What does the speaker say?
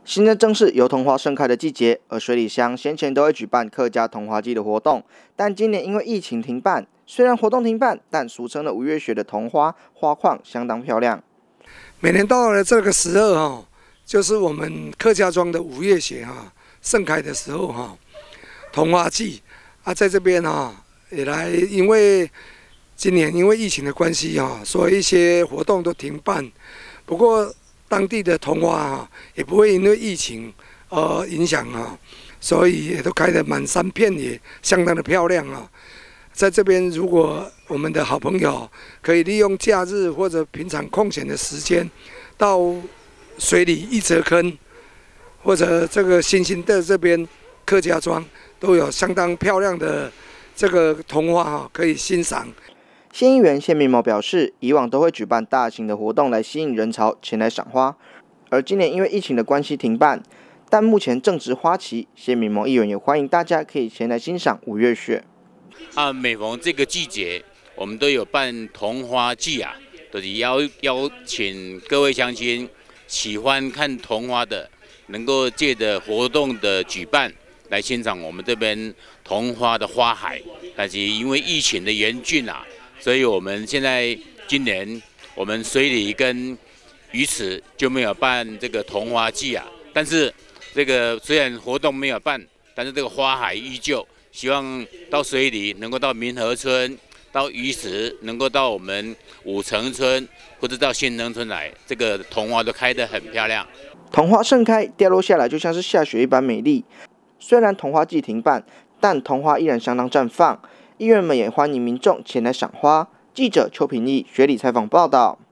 现在正是油桐花盛开的季节，而水里乡先前都会举办客家桐花季的活动，但今年因为疫情停办。虽然活动停办，但俗称的五月雪的桐花花况相当漂亮。 每年到了这个时候就是我们客家庄的五月雪盛开的时候桐花季在这边也来，因为今年因为疫情的关系所以一些活动都停办。不过当地的桐花也不会因为疫情影响所以也都开得满山遍野，相当的漂亮在这边，如果我们的好朋友可以利用假日或者平常空闲的时间，到水里一泽坑或者这个新兴的这边客家庄，都有相当漂亮的这个桐花可以欣赏。 县议员谢明谋表示，以往都会举办大型的活动来吸引人潮前来赏花，而今年因为疫情的关系停办，但目前正值花期，谢明谋议员也欢迎大家可以前来欣赏五月雪。 每逢这个季节，我们都有办桐花季都是邀请各位乡亲喜欢看桐花的，能够借着活动的举办来欣赏我们这边桐花的花海。但是因为疫情的严峻所以我们现在今年我们水里跟鱼池就没有办这个桐花季但是这个虽然活动没有办，但是这个花海依旧。希望到水里能够到民和村，到鱼池能够到我们五城村或者到新城村来，这个桐花都开得很漂亮。 桐花盛开，掉落下来就像是下雪一般美丽。虽然桐花季停办，但桐花依然相当绽放。议员们也欢迎民众前来赏花。记者邱平义雪里采访报道。